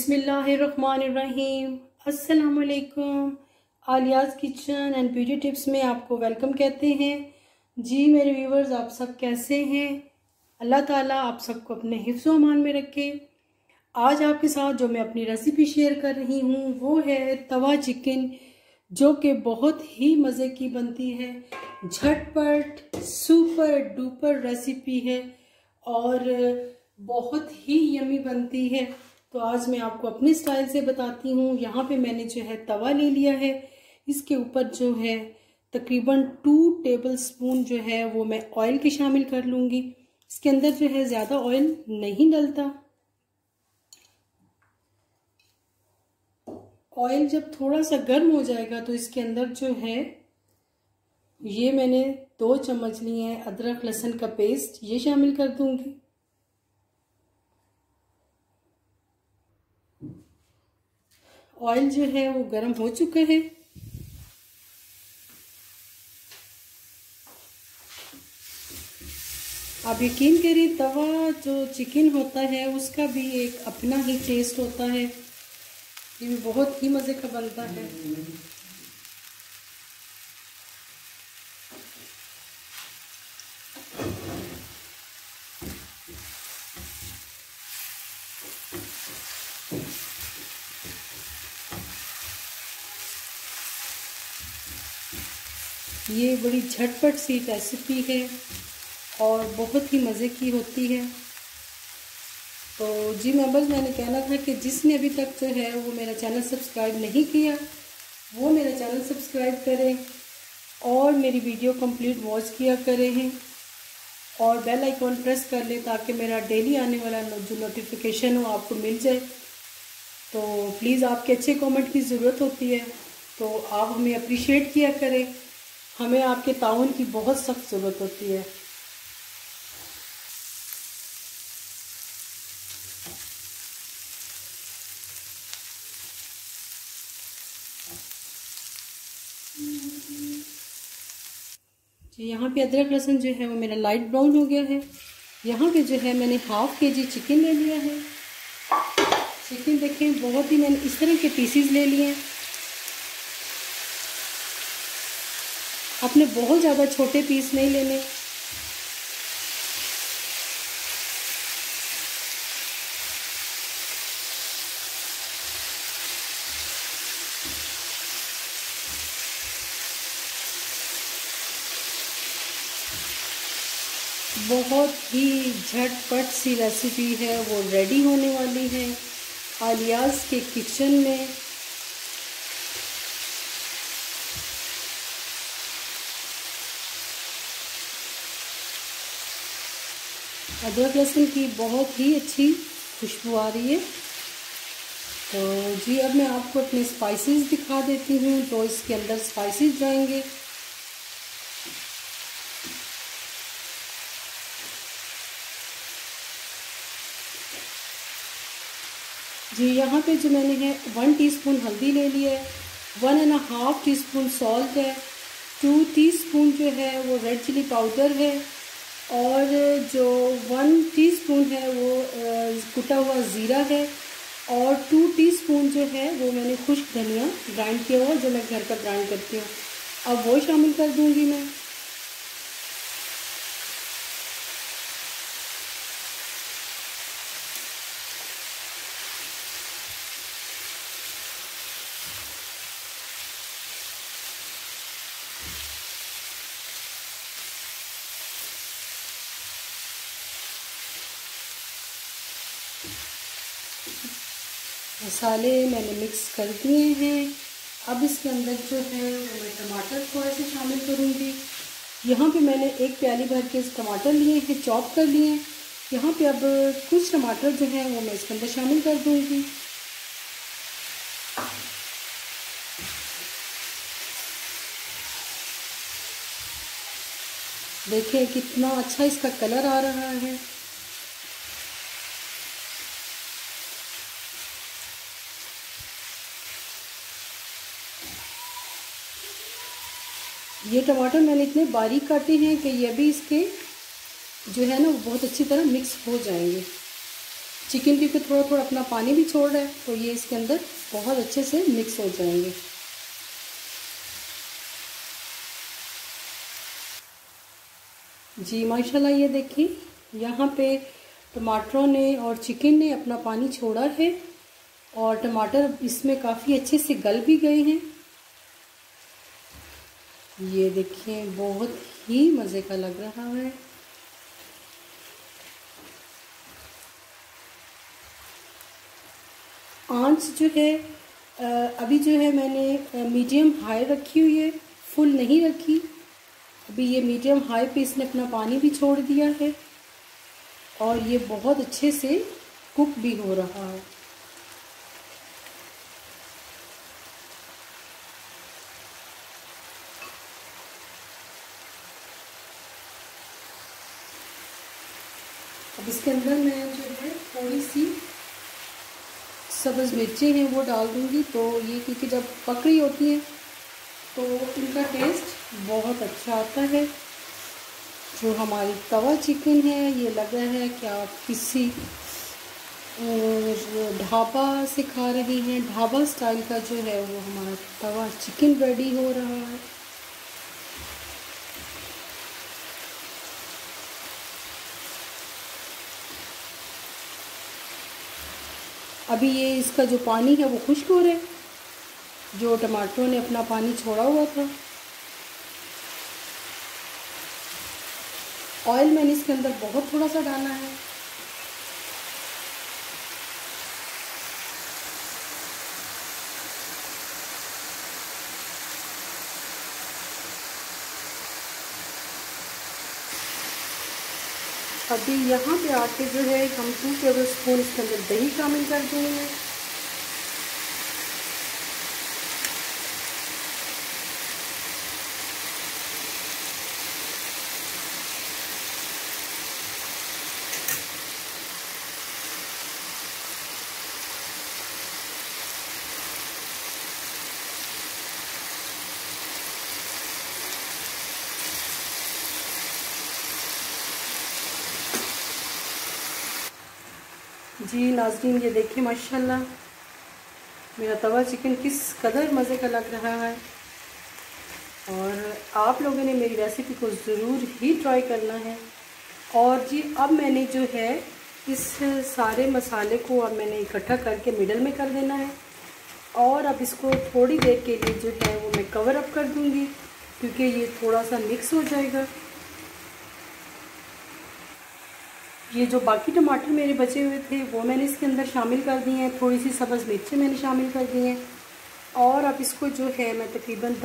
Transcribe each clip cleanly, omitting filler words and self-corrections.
बिस्मिल्लाहिर्रहमानिर्रहीम। अस्सलाम वालेकुम। Aliya's kitchen and beauty tips में आपको वेलकम कहते हैं। जी मेरे व्यूवर्स, आप सब कैसे हैं? अल्लाह ताला आप सबको अपने हिफ्ज़ व अमान में रखे। आज आपके साथ जो मैं अपनी रेसिपी शेयर कर रही हूँ वो है तवा चिकन, जो कि बहुत ही मज़े की बनती है। झटपट सुपर डुपर रेसिपी है और बहुत ही यमी बनती है। तो आज मैं आपको अपने स्टाइल से बताती हूँ। यहाँ पे मैंने जो है तवा ले लिया है, इसके ऊपर जो है तकरीबन 2 टेबलस्पून जो है वो मैं ऑयल के शामिल कर लूँगी। इसके अंदर जो है ज़्यादा ऑयल नहीं डलता। ऑयल जब थोड़ा सा गर्म हो जाएगा तो इसके अंदर जो है ये मैंने 2 चम्मच लिए हैं अदरक लहसुन का पेस्ट, ये शामिल कर दूंगी। ऑयल जो है वो गर्म हो चुका है। आप यकीन करें, तवा जो चिकन होता है उसका भी एक अपना ही टेस्ट होता है। ये भी बहुत ही मज़े का बनता है। ये बड़ी झटपट सी रेसिपी है और बहुत ही मज़े की होती है। तो जी मेंबर्स, मैंने कहना था कि जिसने अभी तक जो है वो मेरा चैनल सब्सक्राइब नहीं किया वो मेरा चैनल सब्सक्राइब करें और मेरी वीडियो कंप्लीट वॉच किया करें हैं और बेल आइकॉन प्रेस कर लें ताकि मेरा डेली आने वाला जो नोटिफिकेशन हो आपको मिल जाए। तो प्लीज़ आपके अच्छे कमेंट की ज़रूरत होती है, तो आप हमें अप्रिशिएट किया करें। हमें आपके ताउन की बहुत सख्त ज़रूरत होती है। यहाँ पे अदरक लहसुन जो है वो मेरा लाइट ब्राउन हो गया है। यहाँ पे जो है मैंने हाफ केजी चिकन ले लिया है। चिकन देखें, बहुत ही मैंने इस तरह के पीसीज ले लिए हैं। आपने बहुत ज़्यादा छोटे पीस नहीं लेने। बहुत ही झटपट सी रेसिपी है, वो रेडी होने वाली है आलियाज़ के किचन में। अदरक लहसुन की बहुत ही अच्छी खुशबू आ रही है। तो जी अब मैं आपको अपने स्पाइसेस दिखा देती हूँ। तो इसके अंदर स्पाइसेस जाएंगे जी। यहाँ पे जो मैंने है 1 टीस्पून हल्दी ले ली है, 1.5 टीस्पून सॉल्ट है, 2 टीस्पून जो है वो रेड चिली पाउडर है और जो 1 टीस्पून है वो कुटा हुआ ज़ीरा है और 2 टीस्पून जो है वो मैंने खुश्क धनिया ग्राइंड किया हुआ, जो मैं घर पर ग्राइंड करती हूँ, अब वो शामिल कर दूँगी मैं। मसाले मैंने मिक्स कर दिए हैं। अब इसके अंदर जो है वो मैं टमाटर थोड़े से शामिल करूँगी। यहाँ पे मैंने 1 प्याली भर के टमाटर लिए हैं, चॉप कर लिए हैं। यहाँ पे अब कुछ टमाटर जो है वो मैं इसके अंदर शामिल कर दूँगी। देखिए कितना अच्छा इसका कलर आ रहा है। ये टमाटर मैंने इतने बारीक काटे हैं कि ये भी इसके जो है ना वो बहुत अच्छी तरह मिक्स हो जाएंगे। चिकन क्योंकि थोड़ा थोड़ा अपना पानी भी छोड़ रहा है, तो ये इसके अंदर बहुत अच्छे से मिक्स हो जाएंगे। जी माशाल्लाह, ये देखिए यहाँ पे टमाटरों ने और चिकन ने अपना पानी छोड़ा है और टमाटर इसमें काफ़ी अच्छे से गल भी गए हैं। ये देखिए बहुत ही मज़े का लग रहा है। आंच जो है अभी जो है मैंने मीडियम हाई रखी हुई है, फुल नहीं रखी। अभी ये मीडियम हाई पे इसने अपना पानी भी छोड़ दिया है और ये बहुत अच्छे से कुक भी हो रहा है। अब इसके अंदर मैं जो है थोड़ी सी सब्ज़ मिर्ची हैं वो डाल दूँगी। तो ये क्योंकि जब पक रही होती हैं तो इनका टेस्ट बहुत अच्छा आता है। जो हमारी तवा चिकन है, ये लग रहा है कि आप किसी ढाबा से खा रही हैं। ढाबा स्टाइल का जो है वो हमारा तवा चिकन रेडी हो रहा है। अभी ये इसका जो पानी है वो खुश्क हो रहा है, जो टमाटरों ने अपना पानी छोड़ा हुआ था। ऑयल मैंने इसके अंदर बहुत थोड़ा सा डाला है। अभी यहाँ पे आके जो है हम 2 टेबल स्पून इसके अंदर दही शामिल कर देंगे। जी नाज़रीन, ये देखिए माशाल्लाह मेरा तवा चिकन किस कदर मज़े का लग रहा है और आप लोगों ने मेरी रेसिपी को ज़रूर ही ट्राई करना है। और जी अब मैंने जो है इस सारे मसाले को अब मैंने इकट्ठा करके मिडल में कर देना है और अब इसको थोड़ी देर के लिए जो है वो मैं कवर अप कर दूँगी क्योंकि ये थोड़ा सा मिक्स हो जाएगा। ये जो बाकी टमाटर मेरे बचे हुए थे वो मैंने इसके अंदर शामिल कर दिए हैं। थोड़ी सी सब्ज़ मिर्ची मैंने शामिल कर दी हैं और अब इसको जो है मैं तकरीबन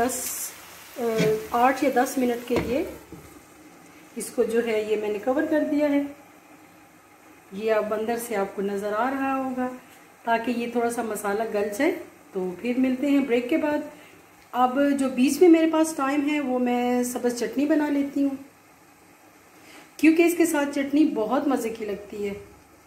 8 या 10 मिनट के लिए इसको जो है ये मैंने कवर कर दिया है। ये अब अंदर से आपको नज़र आ रहा होगा ताकि ये थोड़ा सा मसाला गल जाए। तो फिर मिलते हैं ब्रेक के बाद। अब जो बीच में मेरे पास टाइम है वो मैं सब्ज़ चटनी बना लेती हूँ क्योंकि इसके साथ चटनी बहुत मज़े की लगती है।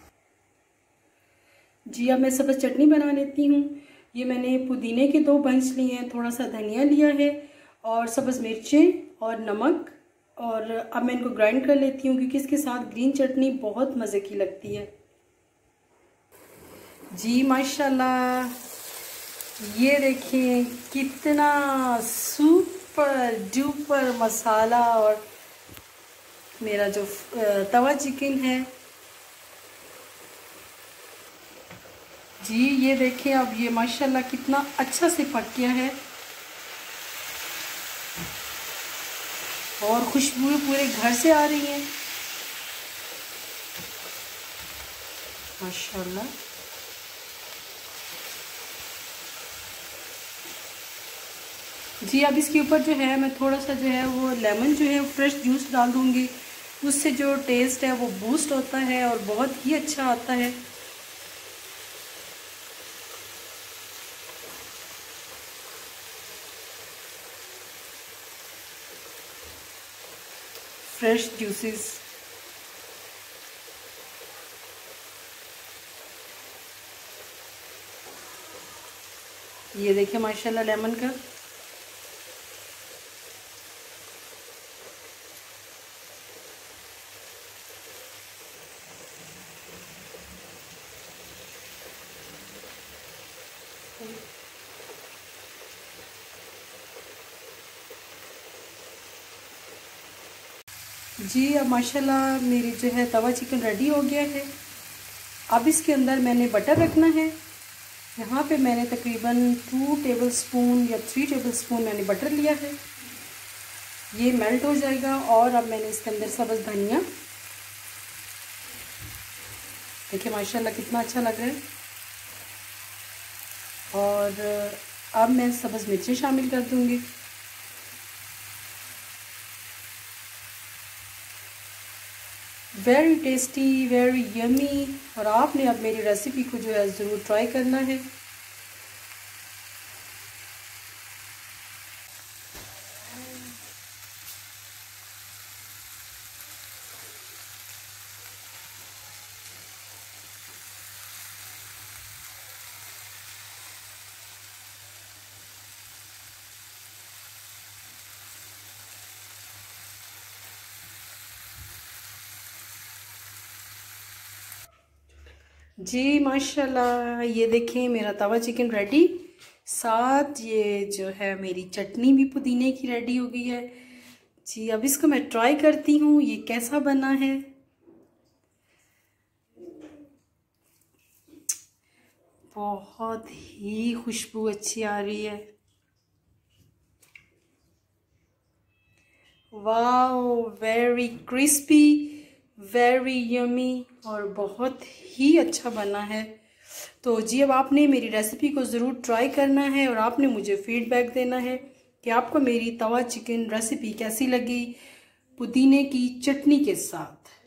जी अब मैं सब्ज़ चटनी बना लेती हूँ। ये मैंने पुदीने के 2 बंच लिए हैं, थोड़ा सा धनिया लिया है और सब्ज़ मिर्चें और नमक, और अब मैं इनको ग्राइंड कर लेती हूँ क्योंकि इसके साथ ग्रीन चटनी बहुत मज़े की लगती है। जी माशाल्लाह, ये देखिए कितना सुपर डुपर मसाला और मेरा जो तवा चिकन है। जी ये देखिए अब ये माशाल्लाह कितना अच्छा से पक गया है और खुशबू पूरे घर से आ रही है माशाल्लाह। जी अब इसके ऊपर जो है मैं थोड़ा सा जो है वो लेमन जो है फ्रेश जूस डाल दूँगी। उससे जो टेस्ट है वो बूस्ट होता है और बहुत ही अच्छा आता है। Fresh juices. ये देखिए माशाल्लाह लेमन का। जी अब माशाल्लाह मेरी जो है तवा चिकन रेडी हो गया है। अब इसके अंदर मैंने बटर रखना है। यहाँ पे मैंने तकरीबन 2 टेबलस्पून या 3 टेबलस्पून मैंने बटर लिया है। ये मेल्ट हो जाएगा और अब मैंने इसके अंदर सब्ज़ धनिया, देखिए माशाल्लाह कितना अच्छा लग रहा है। और अब मैं सब्ज़ मिर्चें शामिल कर दूँगी। Very tasty, very yummy. और आपने अब मेरी रेसिपी को जो है ज़रूर ट्राई करना है। जी माशाल्लाह ये देखें मेरा तवा चिकन रेडी, साथ ये जो है मेरी चटनी भी पुदीने की रेडी हो गई है। जी अब इसको मैं ट्राई करती हूँ ये कैसा बना है। बहुत ही खुशबू अच्छी आ रही है। Wow, very crispy, very yummy और बहुत ही अच्छा बना है। तो जी अब आपने मेरी रेसिपी को ज़रूर ट्राई करना है और आपने मुझे फीडबैक देना है कि आपको मेरी तवा चिकन रेसिपी कैसी लगी पुदीने की चटनी के साथ।